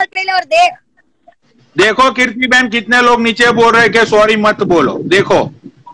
Screenshot ले ले और देख। देखो कीर्ति बहन कितने लोग नीचे बोल रहे कि सॉरी मत बोलो, देखो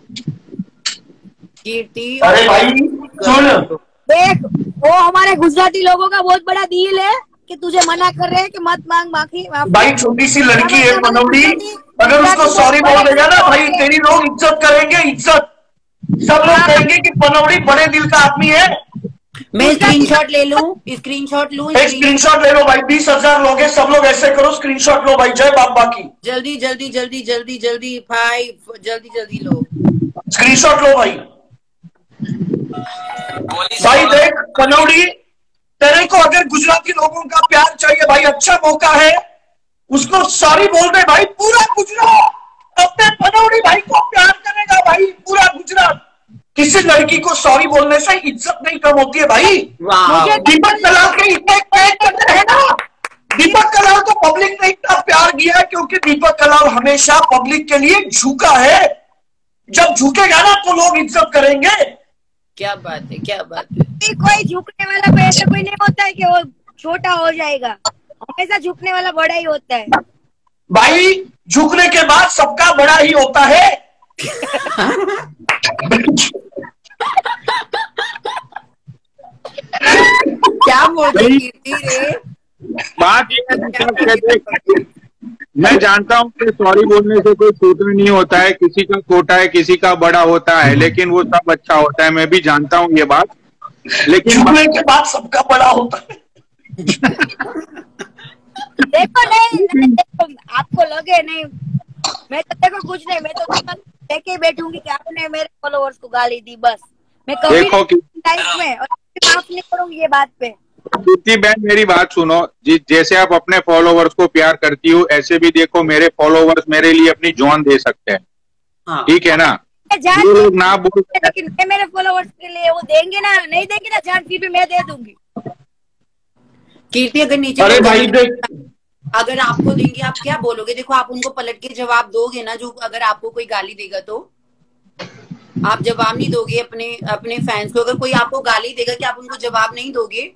कीर्ति। अरे भाई सुन, देख वो हमारे गुजराती लोगों का बहुत बड़ा दिल है कि तुझे मना कर रहे हैं कि मत मांग माफी। भाई छोटी सी लड़की है पनौड़ी, अगर उसको सॉरी बोल देगा ना भाई तेरी लोग इज्जत करेंगे, इज्जत सब लोग कहेंगे कि पनौड़ी बड़े दिल का आदमी है। मैं स्क्रीनशॉट ले लूं, स्क्रीनशॉट लूं? एक स्क्रीनशॉट ले लो भाई, 20,000 लोग हैं, सब लोग ऐसे करो, स्क्रीनशॉट लो भाई। जय बाबा की। जल्दी जल्दी जल्दी जल्दी जल्दी भाई, जल्दी जल्दी लो, स्क्रीनशॉट लो भाई। भाई देख पनौड़ी, तेरे को अगर गुजराती लोगों का प्यार चाहिए भाई, अच्छा मौका है, उसको सॉरी बोल दे भाई। पूरा गुजरात अपने पनौड़ी भाई को प्यार करेगा भाई, पूरा गुजरात। किसी लड़की को सॉरी बोलने से इज्जत नहीं कम होती है भाई। दीपक कलाल के इतने करते हैं ना, दीपक कलाल को पब्लिक ने इतना प्यार किया क्योंकि दीपक कलाल हमेशा पब्लिक के लिए झुका है। जब झुकेगा ना तो लोग इज्जत करेंगे। क्या बात है, क्या बात है। कोई झुकने वाला कोई ऐसा कोई नहीं होता है कि वो छोटा हो जाएगा, हमेशा झुकने वाला बड़ा ही होता है भाई। झुकने के बाद सबका बड़ा ही होता है। क्या बोलते कीर्ति रे? बात ये है, मैं जानता हूँ कि सॉरी बोलने से कोई छोटा नहीं होता है, किसी का छोटा है किसी का बड़ा होता है, लेकिन वो सब अच्छा होता है। मैं भी जानता हूँ ये बात, लेकिन झुकने के बाद सबका बड़ा होता है। देखो नहीं, देखो आपको लगे नहीं, मैं तो देखो कुछ नहीं, मैं तो देखे बैठूंगी कि आपने मेरे फॉलोअर्स को गाली दी, बस मैं कभी लाइफ में और माफ नहीं करूंगी ये बात पे। कीर्ति बहन मेरी बात सुनो, जैसे आप अपने फॉलोवर्स को प्यार करती हो, ऐसे भी देखो मेरे फॉलोवर्स मेरे लिए अपनी जान दे सकते हैं, ठीक है ना? लोग ना बोल, लेकिन मैं मेरे फॉलोवर्स के लिए वो देंगे ना, नहीं देंगे ना जान, फिर भी मैं दे दूंगी। कीर्ति अगर नीचे, अरे भाई अगर आपको देंगे आप क्या बोलोगे? देखो आप उनको पलट के जवाब दोगे ना, जो अगर आपको कोई गाली देगा तो आप जवाब नहीं दोगे अपने फैंस को? अगर कोई आपको गाली देगा क्या आप उनको जवाब नहीं दोगे?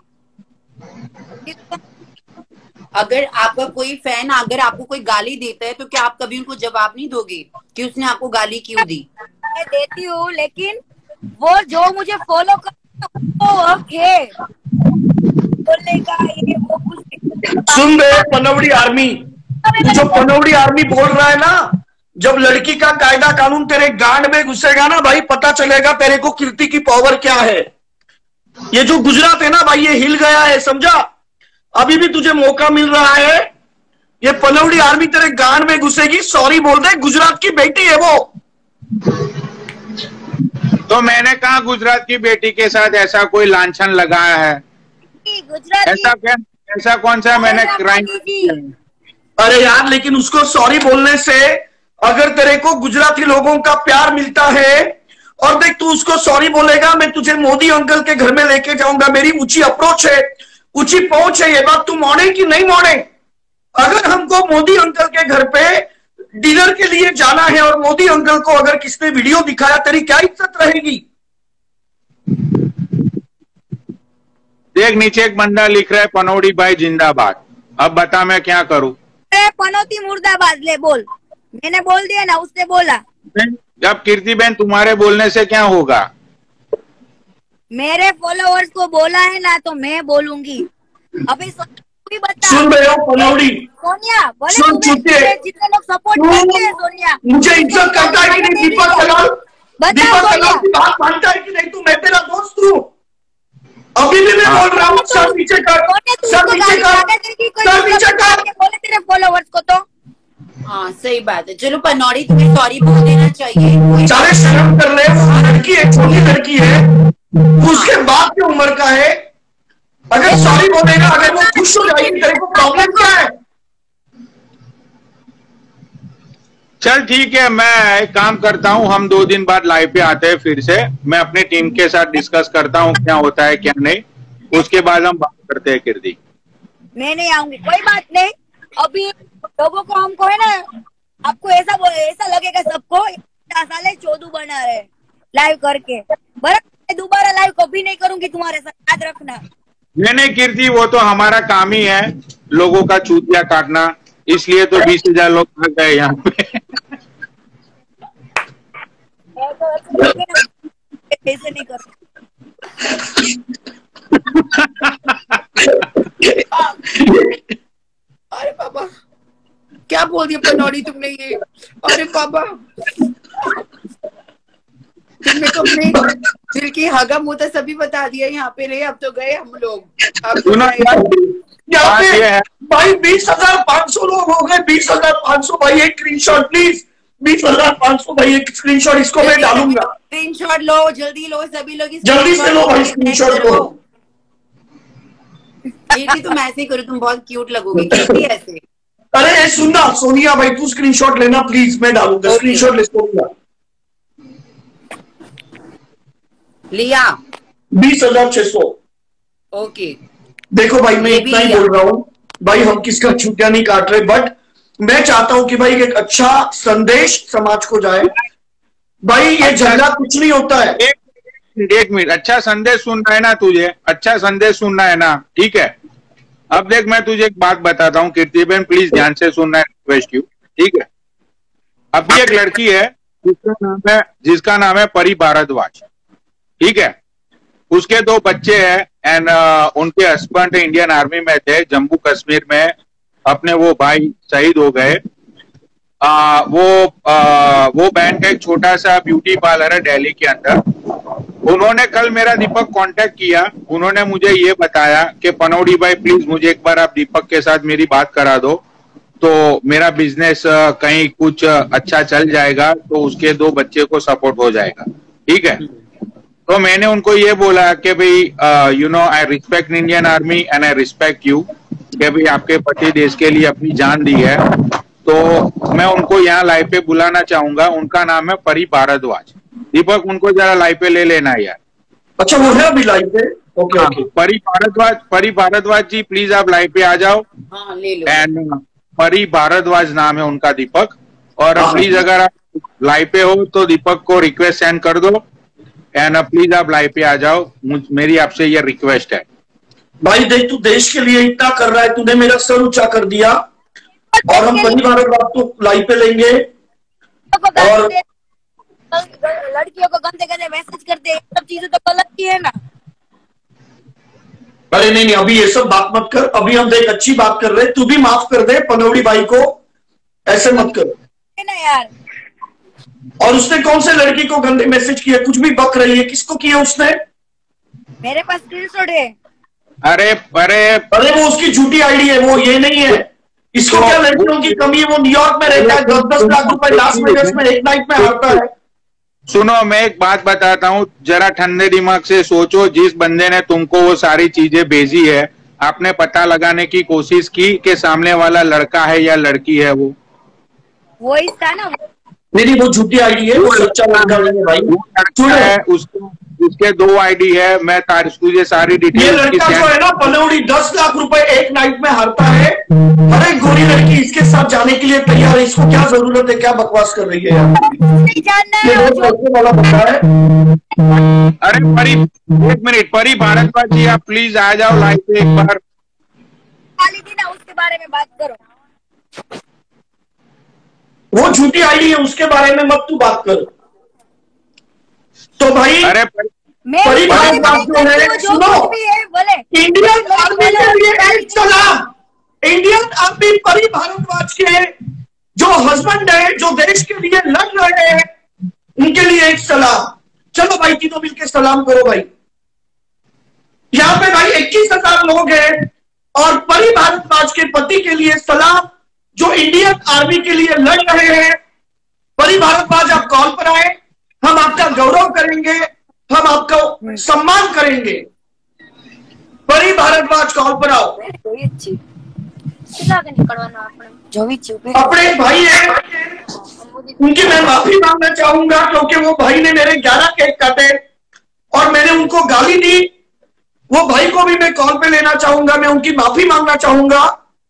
अगर आपका कोई फैन अगर आपको कोई गाली देता है तो क्या आप कभी उनको जवाब नहीं दोगे कि उसने आपको गाली क्यों दी? मैं देती हूँ, लेकिन वो जो मुझे फॉलो कर वो हक है बोलने का, ये वो कुछ। सुन बे पनौड़ी आर्मी, जो पनौड़ी आर्मी बोल रहा है ना, जब लड़की का कायदा कानून तेरे गांड में घुसेगा ना भाई, पता चलेगा तेरे को कीर्ति की पावर क्या है। ये जो गुजरात है ना भाई, ये हिल गया है, समझा? अभी भी तुझे मौका मिल रहा है, ये पनौड़ी आर्मी तेरे गांड में घुसेगी, सॉरी बोल दे। गुजरात की बेटी है वो। तो मैंने कहा गुजरात की बेटी के साथ ऐसा कोई लांछन लगाया है? ऐसा कौन सा मैंने क्राइम? अरे यार, लेकिन उसको सॉरी बोलने से अगर तेरे को गुजराती लोगों का प्यार मिलता है, और देख तू उसको सॉरी बोलेगा, मैं तुझे मोदी अंकल के घर में लेके जाऊंगा, मेरी ऊंची अप्रोच है, ऊंची पहुंच है, ये बात तू माने कि नहीं माने? अगर हमको मोदी अंकल के घर पे डिनर के लिए जाना है और मोदी अंकल को अगर किसने वीडियो दिखाया, तेरी क्या इज्जत रहेगी? देख नीचे एक बंदा लिख रहा है पनौड़ी भाई जिंदाबाद। अब बता मैं क्या करूं? पनौती मुर्दाबाद ले बोल, मैंने बोल दिया ना, उसने बोला। जब कीर्ति बहन तुम्हारे बोलने से क्या होगा? मेरे फॉलोअर्स को बोला है ना तो मैं बोलूंगी। अभी भी बता। सुन रहे हो पनौड़ी? सोनिया बोले सुन चुके, जितने लोग सपोर्ट करते हैं सोनिया, मुझे इज्जत करता है कि नहीं? दीपक कलाल, दीपक कलाल की बात मानता है कि नहीं? तू मैं तेरा दोस्त हूँ, अभी भी मैं बोल रहा हूँ। सर नीचे कर, सर नीचे कर, सर नीचे कर। बोले तेरे फॉलोअर्स को तो। हाँ सही बात है। चलो पनौड़ी तुम्हें सॉरी बोल देना चाहिए। सारे शर्म कर ले, वो लड़की है, छोटी लड़की है, उसके बाप की उम्र का है। अगर सॉरी बोलेगा, अगर वो खुश हो जाएगी, तेरे को प्रॉब्लम क्या है? चल ठीक है, मैं एक काम करता हूँ, हम 2 दिन बाद लाइव पे आते हैं फिर से। मैं अपनी टीम के साथ डिस्कस करता हूँ क्या होता है क्या नहीं, उसके बाद हम बात करते हैं। कीर्ति मैं नहीं आऊंगी, कोई बात नहीं। अभी लोगों को हमको है ना, आपको ऐसा लगेगा सबको 4 चौधू बना रहे लाइव करके, बराबर? दोबारा लाइव कभी नहीं करूंगी तुम्हारे साथ, याद रखना। नहीं कीर्ति, वो तो हमारा काम ही है लोगों का चूतिया काटना, इसलिए तो 20,000 लोग भाग गए यहाँ पे। ऐसे नहीं कर। अरे बाबा क्या बोल दिया पनौड़ी तुमने ये, अरे बाबा तुमने तो अपने दिल की हगा मुता सभी बता दिया यहाँ पे। रे अब तो गए हम लोग, अब तो यहाँ पे भाई 20,500 लोग हो गए, 20,500 भाई एक स्क्रीनशॉट प्लीज, 20,500 भाई एक स्क्रीनशॉट, इसको मैं डालूंगा। स्क्रीनशॉट लो, जल्दी लो सभी लोग, जल्दी से लो भाई स्क्रीनशॉट लो। कीर्ति तुम ऐसे ही करो, तुम बहुत क्यूट लगोगे कीर्ति ऐसे। अरे सुनना सोनिया भाई, तू स्क्रीनशॉट लेना प्लीज, मैं डालूंगा स्क्रीनशॉट ले सोनिया। लिया 20,600। ओके देखो भाई मैं इतना ही बोल रहा हूँ भाई, हम किसका छुट्टियां नहीं काट रहे, बट मैं चाहता हूं कि भाई एक अच्छा संदेश समाज को जाए। भाई ये झगड़ा कुछ नहीं होता है। एक मिनट, अच्छा संदेश सुनना है ना तुझे, अच्छा संदेश सुनना है ना, ठीक है। अब देख मैं तुझे एक बात बताता हूँ कीर्ति बहन, प्लीज ध्यान से सुनना है, रिक्वेस्ट यू, ठीक है। अभी एक लड़की है जिसका नाम है परी भारद्वाज, ठीक है। उसके 2 बच्चे हैं एंड उनके हस्बैंड इंडियन आर्मी में थे, जम्मू कश्मीर में अपने वो भाई शहीद हो गए। वो बहन का एक छोटा सा ब्यूटी पार्लर है दिल्ली के अंदर। उन्होंने कल मेरा दीपक कांटेक्ट किया, उन्होंने मुझे ये बताया कि पनौड़ी भाई प्लीज मुझे एक बार आप दीपक के साथ मेरी बात करा दो, तो मेरा बिजनेस कहीं कुछ अच्छा चल जाएगा, तो उसके 2 बच्चे को सपोर्ट हो जाएगा, ठीक है। तो मैंने उनको ये बोला कि भाई you know I respect Indian army and I respect you, कि भाई आपके पति देश के लिए अपनी जान दी है, तो मैं उनको यहाँ लाइव पे बुलाना चाहूंगा। उनका नाम है परी भारद्वाज। दीपक उनको जरा लाइव पे ले लेना यार। अच्छा वो है अभी लाइव पे? Okay okay. Pari Bhardwaj ji please आप लाइव पे आ जाओ। हाँ ले लो। एंड परी भारद्वाज नाम है उनका दीपक, और प्लीज अगर आप लाइव पे हो तो दीपक को रिक्वेस्ट सेंड कर दो एंड प्लीज आप लाइव पे आ जाओ, मेरी आपसे ये रिक्वेस्ट है। भाई देख तू देश के लिए इतना कर रहा है, तूने मेरा सर ऊंचा कर दिया, और हम पहली बार तो लाइव पे लेंगे। और लड़कियों को गंदे गंदे मैसेज करते हैं, सब चीजें तो गलत की है ना। अरे नहीं अभी ये सब बात मत कर, अभी हम देख अच्छी बात कर रहे, तू भी माफ कर दे पनौड़ी भाई को, ऐसे मत कर ना यार। और उसने कौन से लड़की को गंदे मैसेज किया, कुछ भी बक रही है, किसको किया उसने? मेरे पास स्क्रीनशॉट है। अरे अरे अरे वो उसकी झूठी आईडी है, वो ये नहीं है। इसको क्या लड़कियों की कमी है? वो न्यूयॉर्क में रहता है, 10-10 लाख रुपए लास वेगास में एक नाइट में हारता है। सुनो मैं एक बात बताता हूँ, जरा ठंडे दिमाग से सोचो। जिस बंदे ने तुमको वो सारी चीजें भेजी है, आपने पता लगाने की कोशिश की कि सामने वाला लड़का है या लड़की है? वो इसका ना नहीं वो झूठी आईडी है, वो सच्चा लड़का नहीं है भाई। है उसके 2 आईडी है, मैं तुझे सारी डिटेल। ये लड़का जो है ना पनौड़ी 10 लाख रुपए एक नाइट में हारता है। अरे गोरी लड़की इसके साथ जाने के लिए तैयार है, इसको क्या जरूरत है? क्या बकवास कर रही है यार? वाला बंदा है। अरे परी एक मिनट, परी भारद्वाज जी आप प्लीज आ जाओ लाइव पे एक बार। ना उसके बारे में बात करो। वो झूठी आईडी है, उसके बारे में मत तू बात कर। तो भाई अरे परी भारद्वाज जो है, सुनो, इंडियन आर्मी के लिए एक सलाम। इंडियन आर्मी परी भारद्वाज के जो हस्बैंड है, जो देश के लिए लड़ रहे हैं, उनके लिए एक सलाम। चलो भाई तीनों मिलकर सलाम करो भाई। यहाँ पे भाई 21,000 लोग हैं, और परी भारद्वाज के पति के लिए सलाम, जो इंडियन आर्मी के लिए लड़ रहे हैं। परी भारद्वाज आप कॉल पर आए, हम आपका गौरव करेंगे, हम आपका सम्मान करेंगे। परी भारद्वाज कॉल पर आओ। अपने भाई है, उनकी मैं माफी मांगना चाहूंगा, क्योंकि वो भाई ने मेरे 11 केक काटे और मैंने उनको गाली दी। वो भाई को भी मैं कॉल पे लेना चाहूंगा, मैं उनकी माफी मांगना चाहूंगा।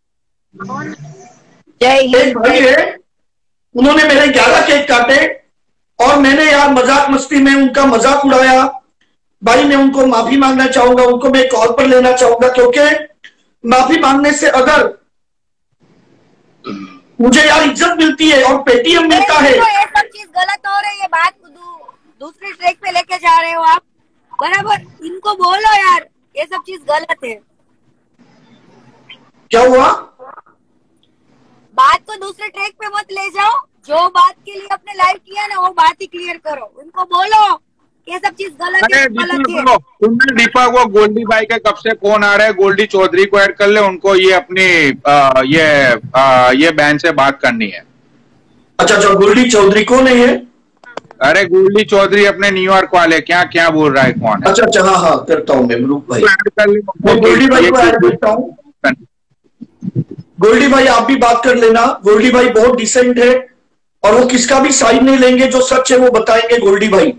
एक भाई है, उन्होंने मेरे 11 केक काटे और मैंने यार मजाक मस्ती में उनका मजाक उड़ाया। भाई मैं उनको माफी मांगना चाहूंगा, उनको मैं कॉल पर लेना चाहूंगा, क्योंकि माफी मांगने से अगर मुझे यार इज्जत मिलती है और पेटीएम मिलता है। ये सब चीज गलत हो रही है, बात दूसरी ट्रैक पे लेके जा रहे हो आप, बराबर। इनको बोलो यार ये सब चीज गलत है। क्या हुआ? बात को दूसरे ट्रैक पे मत ले जाओ, जो बात के लिए अपने लाइव किया ना वो बात ही क्लियर करो। उनको बोलो ये सब चीज गलत है, गलत है। तुमने दीपक वो गोल्डी भाई के कब से फोन आ रहा है, गोल्डी चौधरी को ऐड कर ले, उनको ये अपनी ये बहन से बात करनी है। अच्छा, गोल्डी चौधरी कौन है ये? अरे गोल्डी चौधरी अपने न्यूयॉर्क वाले, क्या क्या बोल रहा है, कौन है? अच्छा, हाँ करता हूँ मैं, रूप भाई गोल्डी भाई को ऐड करता हूँ। गोल्डी भाई आप भी बात कर लेना। गोल्डी भाई बहुत डिसेंट है और वो किसका भी साइड नहीं लेंगे, जो सच है वो बताएंगे। गोल्डी भाई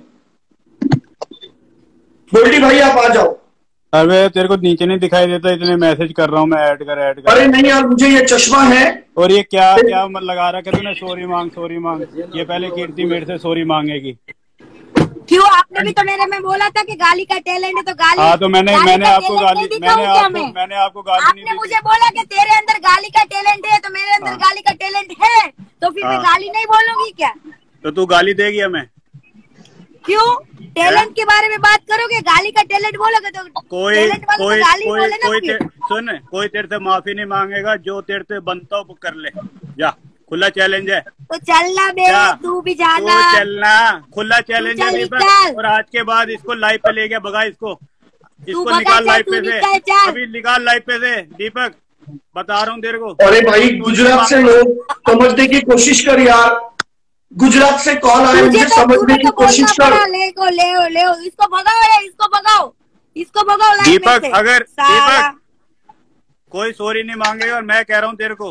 आप आ जाओ। अरे तेरे को नीचे नहीं दिखाई देता, इतने मैसेज कर रहा हूँ मैं, ऐड कर। अरे नहीं यार, मुझे ये चश्मा है। और ये क्या मत लगा रहा है तूने, सॉरी मांग। ये पहले कीर्ति मेरे से सॉरी मांगेगी। क्यों? आपने भी तो मेरे में बोला था कि गाली का टैलेंट है, तो गाली। हाँ तो मैंने आपको गाली, मैंने आपको गाली आपने मुझे बोला कि तेरे अंदर गाली का टैलेंट है, तो मेरे अंदर गाली का टैलेंट है, तो फिर मैं गाली नहीं बोलूंगी क्या? तो तू गाली देगी हमें? क्यों? टैलेंट के बारे में बात करोगे, गाली का टैलेंट बोलोगे तो कोई सुन, कोई तेरे से माफी नहीं मांगेगा, जो तेरे से बनता हो कर ले। जा, खुला चैलेंज है। तो चलना बे, तू भी जाना। चलना, खुला चैलेंज है। और आज के बाद इसको लाइव पे ले गया, भगा इसको निकाल लाइव पे से, अभी निकाल लाइव पे से। दीपक बता रहा हूँ तेरे को। अरे भाई गुजरात से लोग समझने की कोशिश कर यार, गुजरात से कॉल आए, मुझे समझने की कोशिश कर। ले इसको भगाओ। दीपक अगर दीपक कोई सॉरी नहीं मांगेगा, और मैं कह रहा हूँ तेरे को।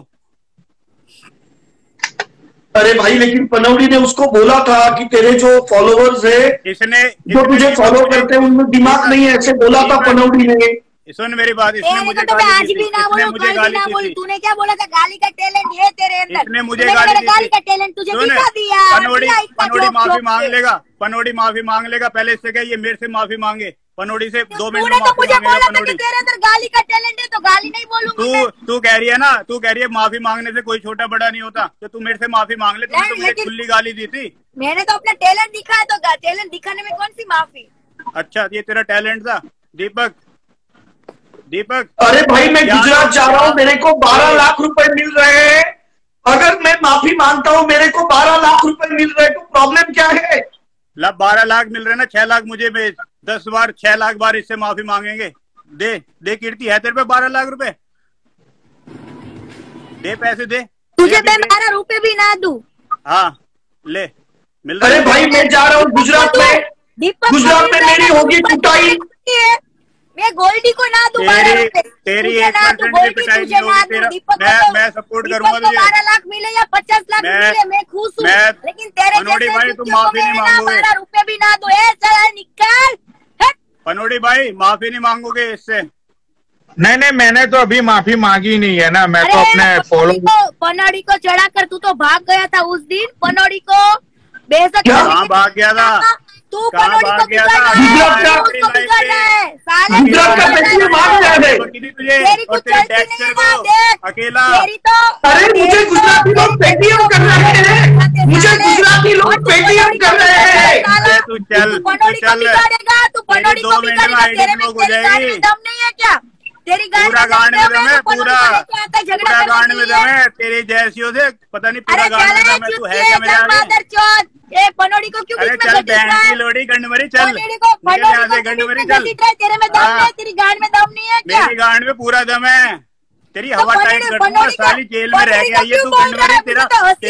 अरे भाई लेकिन पनौड़ी ने उसको बोला था कि तेरे जो फॉलोवर्स है, जो तुझे फॉलो करते हैं उनमें दिमाग नहीं है, ऐसे बोला था पनौड़ी ने। सुन मेरी बात, इसने मुझे आज भी ना बोलूं, तूने क्या बोला था? गाली का टैलेंट है तेरे अंदर, इसने मुझे गाली का टैलेंट तुझे दिखा दिया। पनौड़ी माफी मांग लेगा, पनौड़ी माफी मांग लेगा। पहले इससे क्या ये मेरे से माफी मांगे, पनौड़ी से 2 मिनट में तो मुझे बोला था कि तेरे अंदर गाली का टैलेंट है, तो गाली नहीं बोलूंगी। तू कह रही है ना, तू कह रही है माफी मांगने से कोई छोटा बड़ा नहीं होता, तो तू मेरे से माफी मांग ले। तूने तो मुझे खुली गाली दी थी। मैंने तो अपना टैलेंट दिखाया, तो टैलेंट दिखाने में कौन सी माफी? अच्छा, ये तेरा टैलेंट था दीपक। अरे भाई मैं गुजरात जा रहा हूँ, मेरे को 12 लाख रुपए मिल रहे हैं। अगर मैं माफी मांगता हूँ, मेरे को 12 लाख रुपए मिल रहे हैं, तो प्रॉब्लम क्या है? 12 लाख मिल रहे ना, 6 लाख मुझे भेज। 10 बार 6 लाख बार इससे माफी मांगेंगे। दे कीर्ति, है तेरे पे 12 लाख रुपए? दे पैसे दे। तुझे मैं 12 रुपए भी ना दूं? हाँ ले, मिल रहा। अरे भाई मैं जा रहा हूँ गुजरात में, मेरी होगी पिटाई। मैं गोल्डी को ना दूं 12 रुपए, तेरी 1% भी पिटाई नहीं होगी। मैं सपोर्ट करूंगा तुझे। 12 लाख मिले या 50 लाख मिले, मैं खुश हूँ। लेकिन तेरे पनौड़ी भाई तुम माफी नहीं मांगोगे, 12 रुपए भी ना दो। चल निकाल। पनौड़ी भाई माफी नहीं मांगोगे इससे? नहीं, मैंने तो अभी माफी मांगी नहीं है ना। मैं तो अपने पनौड़ी को चढ़ाकर तू तो भाग गया था उस दिन। पनौड़ी को बेइज्जत भाग गया था तू, पनौड़ी को बिगाड़ रहा है, तेरी कुछ चलती नहीं है, देख अकेला। तेरी तो। अरे मुझे गुजराती लोग पेटीएम कर रहे हैं, मुझे गुजराती लोग पेटीएम कर रहे हैं। तू चल, पनौड़ी को बिगाड़ेगा, तू पनौड़ी को बिगाड़ेगा। तेरे में दम नहीं है क्या? तेरी पूरा गांड में दम है, पूरा गांड में दम है। तेरी जैसियों से पता नहीं पूरा गांड में दम है। तू है क्या मेरे आगे? पनौड़ी को क्यों बीच में घसीट रहा है? लोड़ी गंडमरी चल, गंडमरी चल। तेरे में दम है, तेरी गांड में दम नहीं है क्या? मेरी गांड में पूरा दम है। तेरी हवा टाइट कर दूंगा, साली जेल में रह गया ये तू गंडमरी। तेरा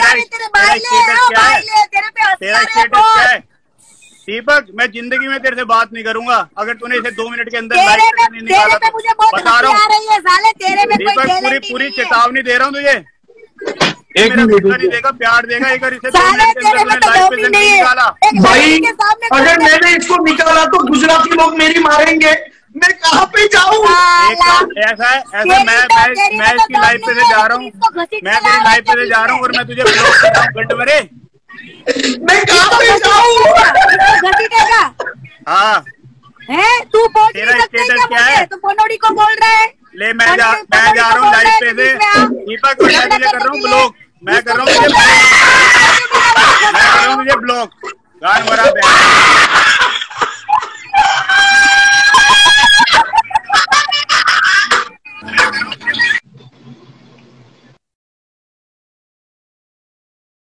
स्टेटस क्या है? दीपक मैं जिंदगी में तेरे से बात नहीं करूंगा अगर तूने इसे 2 मिनट के अंदर लाइव से नहीं निकाला तो। बता रहा हूँ दीपक, पूरी चेतावनी दे रहा हूँ तुझे। एक मिनट नहीं देगा, प्यार देगा अगर इसे 2 मिनट के अंदर तूने लाइव पे नहीं निकाला। भाई अगर मैंने इसको निकाला तो गुजराती लोग मेरी मारेंगे, मैं कहाँ पे जाऊँ? ऐसा मैं इसकी लाइव पे से जा रहा हूँ, मैं तेरी लाइव पे से जा रहा हूँ और मैं तुझे ब्लॉक कर रहा हूँ। गंडमरे मैं कहाँ पे जाऊँ? हाँ है? तू पहुंच तेरा नहीं सकते स्टेटस क्या है? तू पनौड़ी को बोल रहा है? ले मैं जा रहा हूँ लाइव पे से दीपक, मैं तुझे कर रहा हूँ ब्लॉक, मैं कर रहा हूँ तुझे ब्लॉक, गान मरा